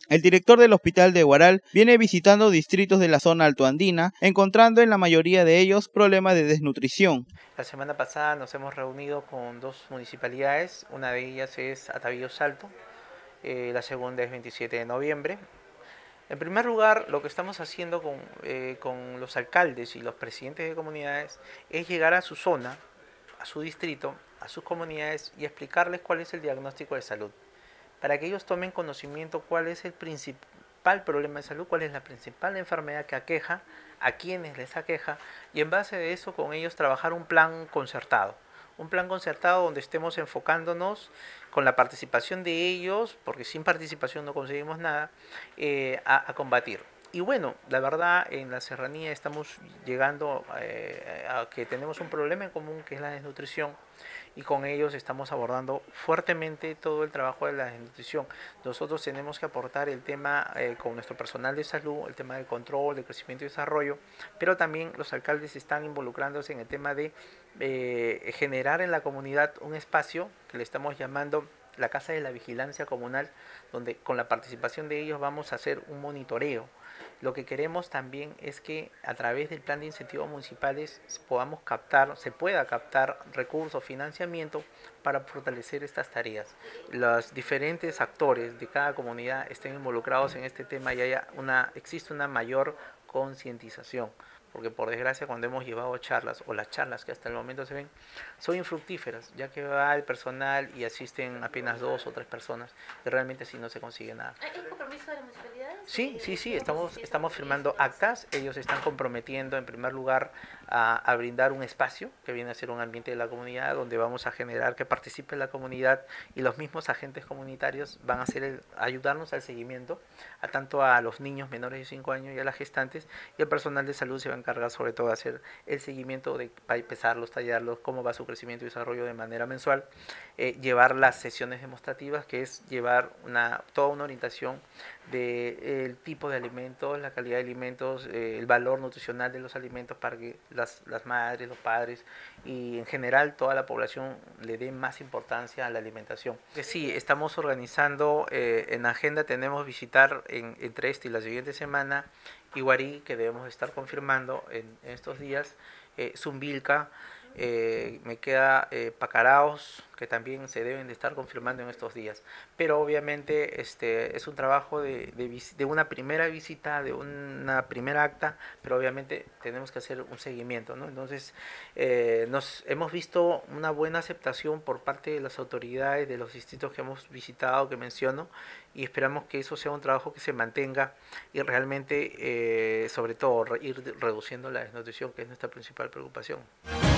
El director del hospital de Huaral viene visitando distritos de la zona altoandina, encontrando en la mayoría de ellos problemas de desnutrición. La semana pasada nos hemos reunido con dos municipalidades, una de ellas es Atavío Salto, la segunda es 27 de noviembre. En primer lugar, lo que estamos haciendo con los alcaldes y los presidentes de comunidades es llegar a su zona, a su distrito, a sus comunidades y explicarles cuál es el diagnóstico de salud, para que ellos tomen conocimiento cuál es el principal problema de salud, cuál es la principal enfermedad que aqueja, a quienes les aqueja, y en base de eso con ellos trabajar un plan concertado. Un plan concertado donde estemos enfocándonos con la participación de ellos, porque sin participación no conseguimos nada, a combatir. Y bueno, la verdad en la serranía estamos llegando a que tenemos un problema en común que es la desnutrición y con ellos estamos abordando fuertemente todo el trabajo de la desnutrición. Nosotros tenemos que aportar el tema con nuestro personal de salud, el tema del control, del crecimiento y desarrollo, pero también los alcaldes están involucrándose en el tema de generar en la comunidad un espacio que le estamos llamando la Casa de la Vigilancia Comunal, donde con la participación de ellos vamos a hacer un monitoreo. Lo que queremos también es que a través del plan de incentivos municipales se pueda captar recursos, financiamiento para fortalecer estas tareas. Los diferentes actores de cada comunidad estén involucrados en este tema y existe una mayor concientización. Porque por desgracia cuando hemos llevado charlas, o las charlas que hasta el momento se ven, son infructíferas, ya que va el personal y asisten apenas 2 o 3 personas, y realmente así no se consigue nada. ¿Hay compromiso de las municipalidades? Sí, estamos firmando actas, ellos se están comprometiendo en primer lugar a brindar un espacio que viene a ser un ambiente de la comunidad donde vamos a generar que participe la comunidad y los mismos agentes comunitarios van a ayudarnos al seguimiento, tanto a los niños menores de 5 años y a las gestantes, y el personal de salud se va a encargar sobre todo de hacer el seguimiento de pesarlos, tallarlos, cómo va su crecimiento y desarrollo de manera mensual, llevar las sesiones demostrativas, que es llevar toda una orientación del tipo de alimentos, la calidad de alimentos, el valor nutricional de los alimentos para que las madres, los padres y en general toda la población le dé más importancia a la alimentación. Sí, estamos organizando, en agenda tenemos visitar entre esta y la siguiente semana Iguarí, que debemos estar confirmando en estos días, Zumbilca, me queda Pacaraos, que también se deben de estar confirmando en estos días. Pero obviamente es un trabajo de una primera visita, de una primera acta, pero obviamente tenemos que hacer un seguimiento, ¿no? Entonces hemos visto una buena aceptación por parte de las autoridades de los distritos que hemos visitado, que menciono, y esperamos que eso sea un trabajo que se mantenga y realmente, sobre todo, ir reduciendo la desnutrición, que es nuestra principal preocupación.